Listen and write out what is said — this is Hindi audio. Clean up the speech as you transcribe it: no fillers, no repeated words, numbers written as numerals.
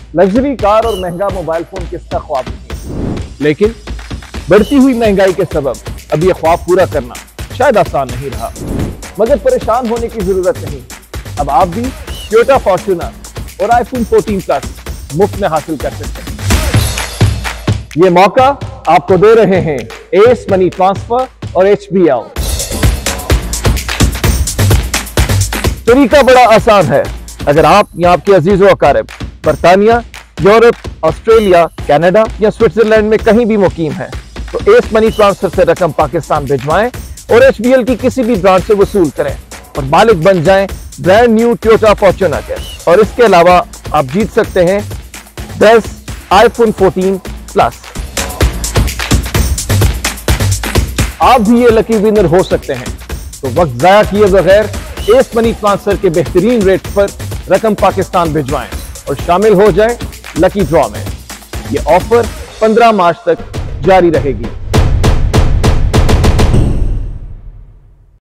लग्जरी कार और महंगा मोबाइल फोन किसका ख्वाब नहीं, लेकिन बढ़ती हुई महंगाई के सबब अब यह ख्वाब पूरा करना शायद आसान नहीं रहा। मगर परेशान होने की जरूरत नहीं, अब आप भी टोयोटा फॉर्च्यूनर और आईफोन 14 प्लस मुफ्त में हासिल कर सकते हैं। ये मौका आपको दे रहे हैं एस मनी ट्रांसफर और HBL। तरीका बड़ा आसान है। अगर आप या आपके अजीजों अकारिब बरतानिया, यूरोप, ऑस्ट्रेलिया, कनाडा या स्विट्जरलैंड में कहीं भी मुकीम है तो एस मनी ट्रांसफर से रकम पाकिस्तान भिजवाएं और HBL की किसी भी ब्रांच से वसूल करें और मालिक बन जाएं ब्रांड न्यू टोयोटा फॉर्च्यूनर के। और इसके अलावा आप जीत सकते हैं 10 आईफोन 14 प्लस। आप भी ये लकी विनर हो सकते हैं, तो वक्त जाया किए बगैर एस मनी ट्रांसफर के बेहतरीन रेट पर रकम पाकिस्तान भिजवाएं और शामिल हो जाएं लकी ड्रॉ में। ये ऑफर 15 मार्च तक जारी रहेगी।